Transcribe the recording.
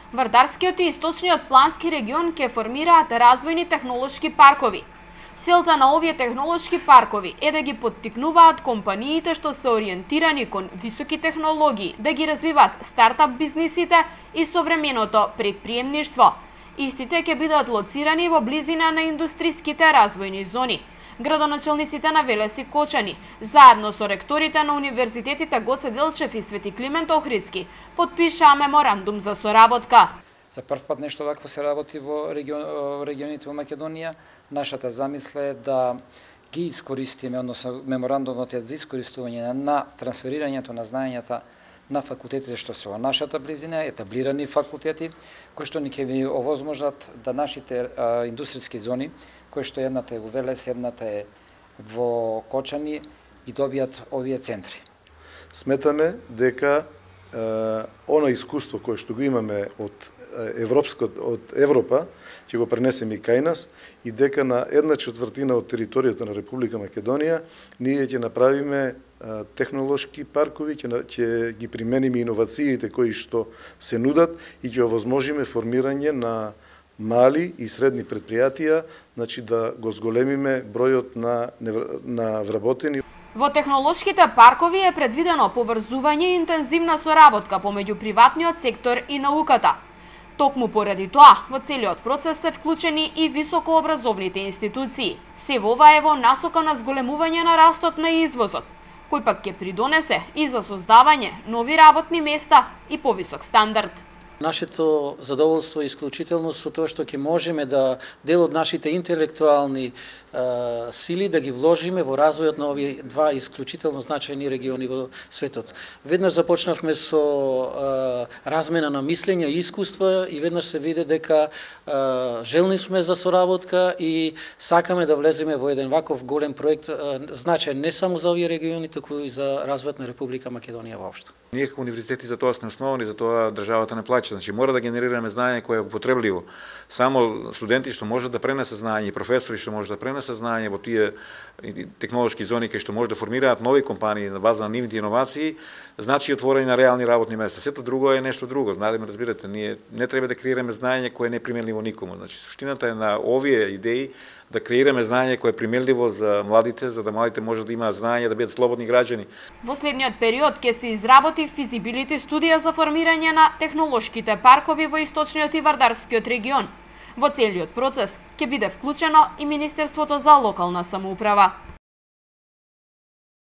Вардарскиот и Источниот плански регион ќе формираат развојни технолошки паркови. Целта на овие технолошки паркови е да ги поттикнуваат компаниите што се ориентирани кон високи технологии, да ги развиваат стартап бизнисите и современото предприемништво. Истите ќе бидат лоцирани во близина на индустриските развојни зони. Градоначалниците на Велес и Кочани, заедно со ректорите на универзитетите Гоце Делчев и Свети Климент Охридски, потпишаа меморандум за соработка. За прв пат нешто вакво се работи во регионите во Македонија. Нашата замисла е да ги искористиме, односно меморандумот е за искористување на трансферирањето на знаењата на факултетите што се во нашата близина, етаблирани факултети, кои што ни ќе ви овозможат да нашите индустријски зони, кои што едната е во Велес, едната е во Кочани, ги добијат овие центри. Сметаме дека оно искуство кое што го имаме од Европа, ќе го пренесеме и кај нас, и дека на 1/4 од територијата на Република Македонија ние ќе направиме технолошки паркови, ќе ги примениме иновациите кои што се нудат и ќе овозможиме формирање на мали и средни предпријатија, значи да го зголемиме бројот на вработени. Во технолошките паркови е предвидено поврзување и интензивна соработка помеѓу приватниот сектор и науката. Токму поради тоа, во целиот процес се вклучени и високообразовните институции. Се ова е во насока на зголемување на растот на извозот, кој пак ќе придонесе и за создавање нови работни места и повисок стандард. Нашето задоволство е исклучително со тоа што ќе можеме да дел од нашите интелектуални сили да ги вложиме во развојот на овие два исклучително значајни региони во светот. Веднаш започнавме со размена на мислења и искуства и веднаш се виде дека желни сме за соработка и сакаме да влеземе во еден ваков голем проект, значаен не само за овие региони, туку и за развојот на Република Македонија воопшто. Ние како универзитети за тоа сме основани, за тоа државата не плаќа. Значи мора да генерираме знаење кое е употребливо. Само студенти што може да пренесат знаење и професори што може да пренесат знаење во тие технолошки зони кај што може да формираат нови компании на база на нивните иновации, значи отворање на реални работни места. Сето друго е нешто друго. Нали ме разбирате, ние не треба да креираме знаење кое не е применливо никому. Значи суштината е на овие идеи да креираме знаење кое е применливо за младите, за да младите може да имаат знаење, да бидат слободни граѓани. Во следниот период ќе се изработи физибилити студија за формирање на технолошките паркови во Источниот и Вардарскиот регион. Во целиот процес ќе биде вклучено и Министерството за локална самоуправа.